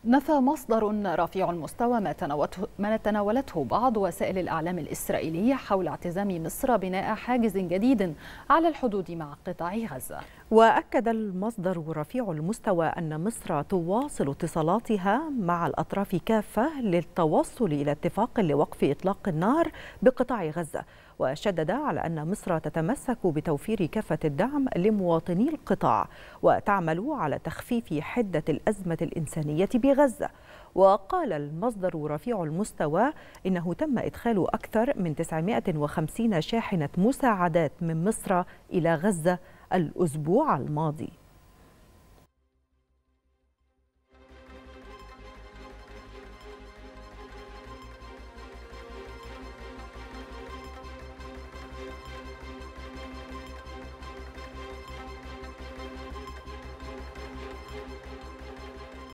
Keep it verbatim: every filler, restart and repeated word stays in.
نفى مصدر رفيع المستوى ما تناولته ما تناولته بعض وسائل الإعلام الإسرائيلية حول اعتزام مصر بناء حاجز جديد على الحدود مع قطاع غزة. وأكد المصدر رفيع المستوى أن مصر تواصل اتصالاتها مع الأطراف كافة للتوصل إلى اتفاق لوقف إطلاق النار بقطاع غزة، وشدد على أن مصر تتمسك بتوفير كافة الدعم لمواطني القطاع وتعمل على تخفيف حدة الأزمة الإنسانية بغزة. وقال المصدر رفيع المستوى إنه تم إدخال أكثر من تسعمائة وخمسين شاحنة مساعدات من مصر إلى غزة الأسبوع الماضي.